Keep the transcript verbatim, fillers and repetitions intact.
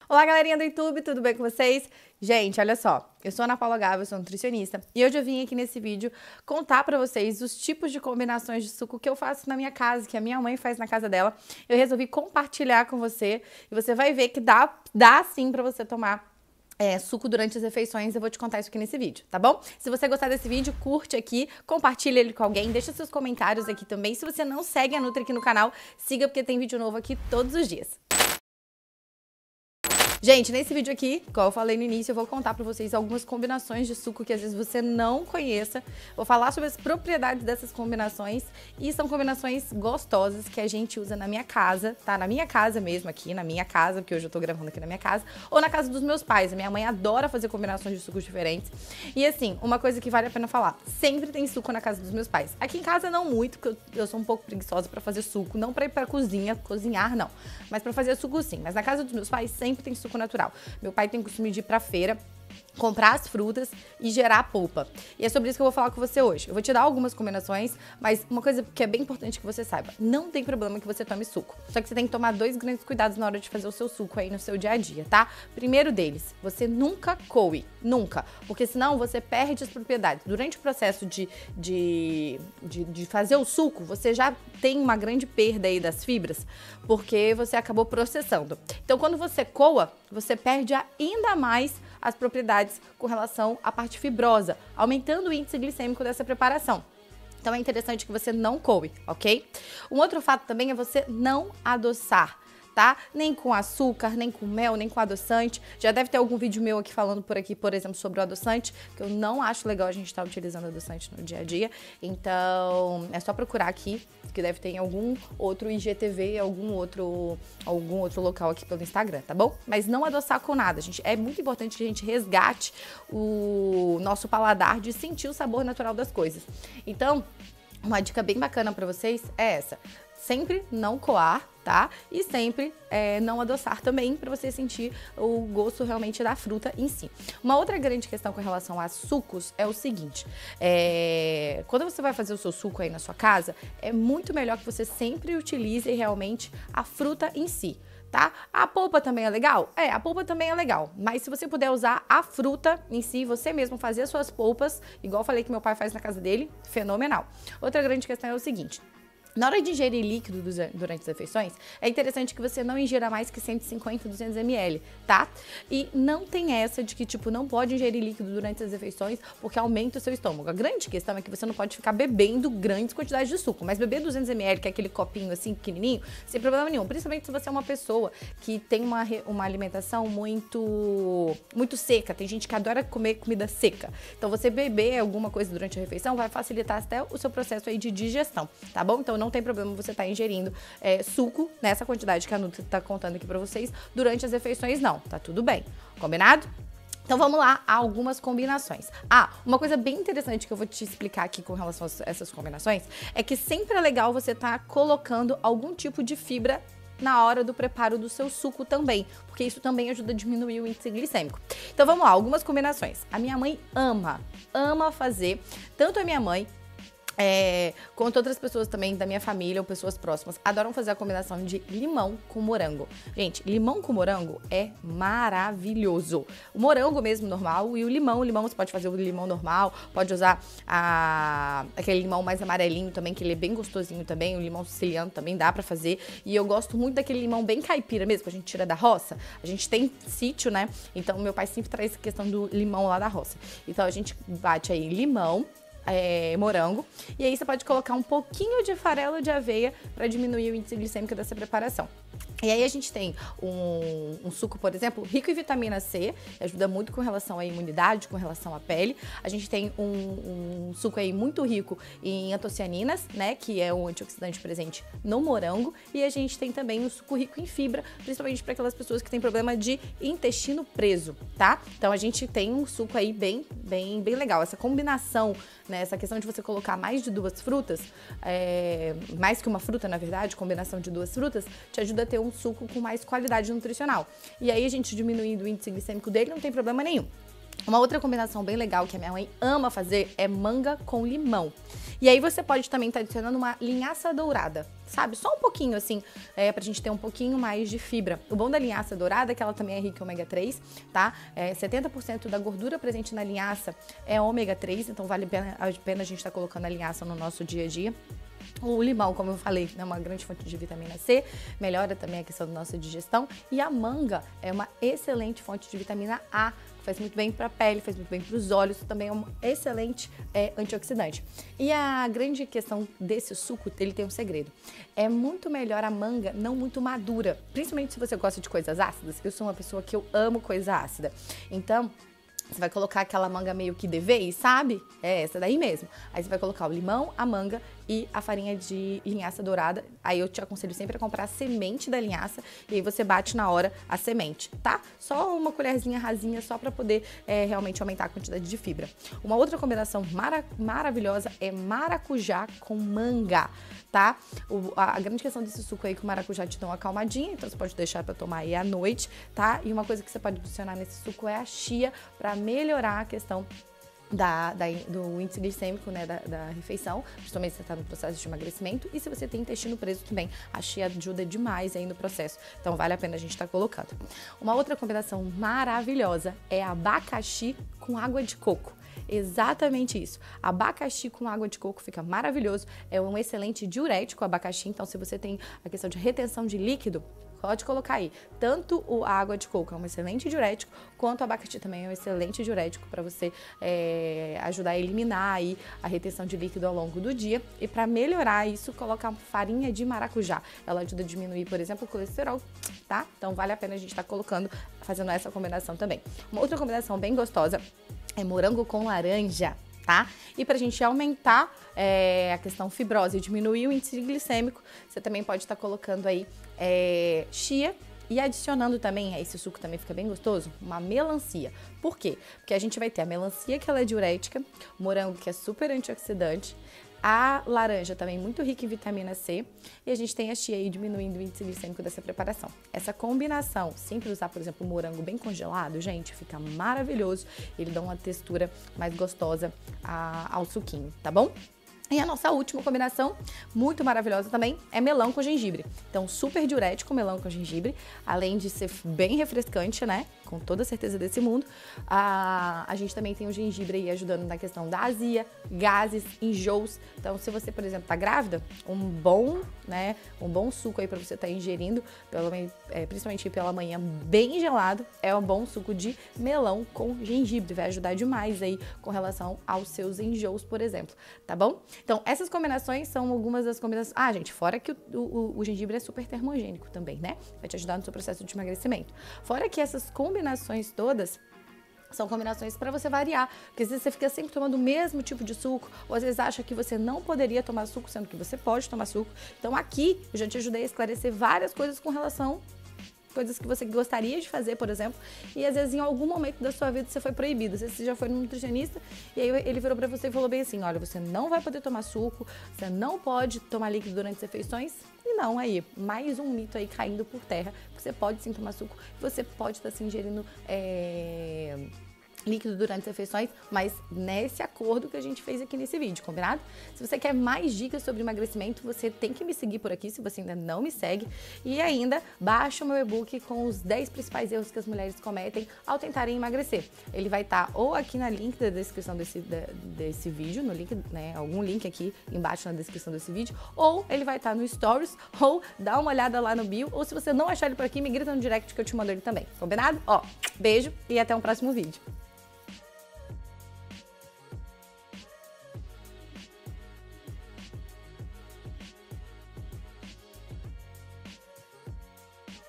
Olá, galerinha do YouTube, tudo bem com vocês? Gente, olha só, eu sou a Ana Paula Gava, eu sou nutricionista e hoje eu vim aqui nesse vídeo contar pra vocês os tipos de combinações de suco que eu faço na minha casa, que a minha mãe faz na casa dela. Eu resolvi compartilhar com você e você vai ver que dá, dá sim pra você tomar É, suco durante as refeições. Eu vou te contar isso aqui nesse vídeo, tá bom? Se você gostar desse vídeo, curte aqui, compartilha ele com alguém, deixa seus comentários aqui também. Se você não segue a Nutri aqui no canal, siga porque tem vídeo novo aqui todos os dias. Gente, nesse vídeo aqui, como eu falei no início, eu vou contar pra vocês algumas combinações de suco que às vezes você não conheça. Vou falar sobre as propriedades dessas combinações e são combinações gostosas que a gente usa na minha casa, tá? Na minha casa mesmo, aqui na minha casa, porque hoje eu tô gravando aqui na minha casa, ou na casa dos meus pais. A minha mãe adora fazer combinações de sucos diferentes. E assim, uma coisa que vale a pena falar, sempre tem suco na casa dos meus pais. Aqui em casa não muito, porque eu, eu sou um pouco preguiçosa pra fazer suco, não pra ir pra cozinha, cozinhar não, mas pra fazer suco sim. Mas na casa dos meus pais sempre tem suco natural. Meu pai tem o costume de ir pra feira, comprar as frutas e gerar a polpa. E é sobre isso que eu vou falar com você hoje. Eu vou te dar algumas combinações, mas uma coisa que é bem importante que você saiba, não tem problema que você tome suco. Só que você tem que tomar dois grandes cuidados na hora de fazer o seu suco aí no seu dia a dia, tá? Primeiro deles, você nunca coe, nunca, porque senão você perde as propriedades. Durante o processo de, de, de, de fazer o suco, você já tem uma grande perda aí das fibras, porque você acabou processando. Então, quando você coa, você perde ainda mais as propriedades com relação à parte fibrosa, aumentando o índice glicêmico dessa preparação. Então é interessante que você não coe, ok? Um outro fato também é você não adoçar, tá? Nem com açúcar, nem com mel, nem com adoçante. Já deve ter algum vídeo meu aqui falando por aqui, por exemplo, sobre o adoçante, que eu não acho legal a gente estar utilizando adoçante no dia a dia. Então, é só procurar aqui, que deve ter em algum outro I G T V, algum outro, algum outro local aqui pelo Instagram, tá bom? Mas não adoçar com nada, gente. É muito importante que a gente resgate o nosso paladar de sentir o sabor natural das coisas. Então, uma dica bem bacana pra vocês é essa. Sempre não coar, tá? E sempre é, não adoçar também, para você sentir o gosto realmente da fruta em si. Uma outra grande questão com relação a sucos é o seguinte, é, quando você vai fazer o seu suco aí na sua casa, é muito melhor que você sempre utilize realmente a fruta em si. Tá? A polpa também é legal? É, a polpa também é legal, mas se você puder usar a fruta em si, você mesmo fazer as suas polpas, igual eu falei que meu pai faz na casa dele, fenomenal. Outra grande questão é o seguinte, na hora de ingerir líquido durante as refeições, é interessante que você não ingira mais que cento e cinquenta, duzentos mililitros, tá? E não tem essa de que, tipo, não pode ingerir líquido durante as refeições porque aumenta o seu estômago. A grande questão é que você não pode ficar bebendo grandes quantidades de suco, mas beber duzentos mililitros, que é aquele copinho assim, pequenininho, sem problema nenhum. Principalmente se você é uma pessoa que tem uma, uma alimentação muito, muito seca. Tem gente que adora comer comida seca. Então, você beber alguma coisa durante a refeição vai facilitar até o seu processo aí de digestão, tá bom? Então, não Não tem problema você estar tá ingerindo é, suco nessa quantidade que a Nutri tá contando aqui pra vocês durante as refeições, não. Tá tudo bem. Combinado? Então vamos lá a algumas combinações. Ah, uma coisa bem interessante que eu vou te explicar aqui com relação a essas combinações é que sempre é legal você estar tá colocando algum tipo de fibra na hora do preparo do seu suco também, porque isso também ajuda a diminuir o índice glicêmico. Então vamos lá, algumas combinações. A minha mãe ama, ama fazer, tanto a minha mãe É, quanto outras pessoas também da minha família ou pessoas próximas, adoram fazer a combinação de limão com morango. Gente, limão com morango é maravilhoso. O morango mesmo normal e o limão. O limão você pode fazer o limão normal, pode usar a, aquele limão mais amarelinho também, que ele é bem gostosinho também. O limão siciliano também dá pra fazer. E eu gosto muito daquele limão bem caipira mesmo, que a gente tira da roça. A gente tem sítio, né? Então meu pai sempre traz essa questão do limão lá da roça. Então a gente bate aí limão, É, morango, e aí você pode colocar um pouquinho de farelo de aveia para diminuir o índice glicêmico dessa preparação. E aí a gente tem um, um suco, por exemplo, rico em vitamina C, ajuda muito com relação à imunidade, com relação à pele. A gente tem um, um suco aí muito rico em antocianinas, né, que é um antioxidante presente no morango. E a gente tem também um suco rico em fibra, principalmente para aquelas pessoas que têm problema de intestino preso, tá? Então a gente tem um suco aí bem, bem, bem legal. Essa combinação, né, essa questão de você colocar mais de duas frutas, é, mais que uma fruta, na verdade, combinação de duas frutas, te ajuda a ter um suco com mais qualidade nutricional. E aí a gente diminuindo o índice glicêmico dele não tem problema nenhum. Uma outra combinação bem legal que a minha mãe ama fazer é manga com limão. E aí você pode também estar adicionando uma linhaça dourada. sabe? Só um pouquinho, assim, é, pra gente ter um pouquinho mais de fibra. O bom da linhaça dourada é que ela também é rica em ômega três, tá? É, setenta por cento da gordura presente na linhaça é ômega três, então vale a pena, a pena a gente estar tá colocando a linhaça no nosso dia a dia. O limão, como eu falei, é uma grande fonte de vitamina C, melhora também a questão da nossa digestão. E a manga é uma excelente fonte de vitamina A, faz muito bem para a pele, faz muito bem para os olhos, também é um excelente é, antioxidante. E a grande questão desse suco, ele tem um segredo. É muito melhor a manga não muito madura, principalmente se você gosta de coisas ácidas. Eu sou uma pessoa que eu amo coisa ácida. Então, você vai colocar aquela manga meio que de vez, sabe? É essa daí mesmo. Aí você vai colocar o limão, a manga e a farinha de linhaça dourada. Aí eu te aconselho sempre a comprar a semente da linhaça e aí você bate na hora a semente, tá? Só uma colherzinha rasinha só pra poder é, realmente aumentar a quantidade de fibra. Uma outra combinação mara maravilhosa é maracujá com manga, tá? O, a, a grande questão desse suco aí é que o maracujá te dá uma acalmadinha, então você pode deixar pra tomar aí à noite, tá? E uma coisa que você pode adicionar nesse suco é a chia pra melhorar a questão Da, da, do índice glicêmico, né, da, da refeição, principalmente se você está no processo de emagrecimento, e se você tem intestino preso também, a chia ajuda demais aí no processo, então vale a pena a gente estar tá colocando. Uma outra combinação maravilhosa é abacaxi com água de coco. Exatamente isso. Abacaxi com água de coco fica maravilhoso, é um excelente diurético o abacaxi, então se você tem a questão de retenção de líquido, pode colocar aí. Tanto a água de coco é um excelente diurético, quanto o abacaxi também é um excelente diurético para você é, ajudar a eliminar aí a retenção de líquido ao longo do dia. E para melhorar isso, colocar farinha de maracujá. Ela ajuda a diminuir, por exemplo, o colesterol, tá? Então vale a pena a gente estar tá colocando, fazendo essa combinação também. Uma outra combinação bem gostosa é morango com laranja. Tá? E pra gente aumentar é, a questão fibrose e diminuir o índice glicêmico, você também pode estar tá colocando aí é, chia e adicionando também, esse suco também fica bem gostoso, uma melancia. Por quê? Porque a gente vai ter a melancia que ela é diurética, o morango que é super antioxidante, a laranja também muito rica em vitamina C e a gente tem a chia aí diminuindo o índice glicêmico dessa preparação. Essa combinação, sempre usar, por exemplo, o morango bem congelado, gente, fica maravilhoso. Ele dá uma textura mais gostosa a, ao suquinho, tá bom? E a nossa última combinação, muito maravilhosa também, é melão com gengibre. Então, super diurético, melão com gengibre, além de ser bem refrescante, né? Com toda a certeza desse mundo. A, a gente também tem o gengibre aí ajudando na questão da azia, gases, enjoos. Então, se você, por exemplo, tá grávida, um bom, né? Um bom suco aí pra você estar tá ingerindo, pelo, é, principalmente pela manhã, bem gelado, é um bom suco de melão com gengibre. Vai ajudar demais aí com relação aos seus enjoos, por exemplo, tá bom? Então, essas combinações são algumas das combinações... Ah, gente, fora que o, o, o gengibre é super termogênico também, né? Vai te ajudar no seu processo de emagrecimento. Fora que essas combinações todas são combinações para você variar, porque às vezes você fica sempre tomando o mesmo tipo de suco, ou às vezes acha que você não poderia tomar suco, sendo que você pode tomar suco. Então, aqui, eu já te ajudei a esclarecer várias coisas com relação... coisas que você gostaria de fazer, por exemplo, e às vezes em algum momento da sua vida você foi proibido. Você já foi no nutricionista e aí ele virou pra você e falou bem assim, olha, você não vai poder tomar suco, você não pode tomar líquido durante as refeições. E não, aí, mais um mito aí caindo por terra, você pode sim tomar suco, você pode estar se ingerindo é... líquido durante as refeições, mas nesse acordo que a gente fez aqui nesse vídeo, combinado? Se você quer mais dicas sobre emagrecimento, você tem que me seguir por aqui, se você ainda não me segue, e ainda baixa o meu e-book com os dez principais erros que as mulheres cometem ao tentarem emagrecer. Ele vai estar ou aqui na link da descrição desse, da, desse vídeo, no link, né, algum link aqui embaixo na descrição desse vídeo, ou ele vai estar no Stories, ou dá uma olhada lá no bio, ou se você não achar ele por aqui, me grita no direct que eu te mando ele também, combinado? Ó, beijo e até um próximo vídeo.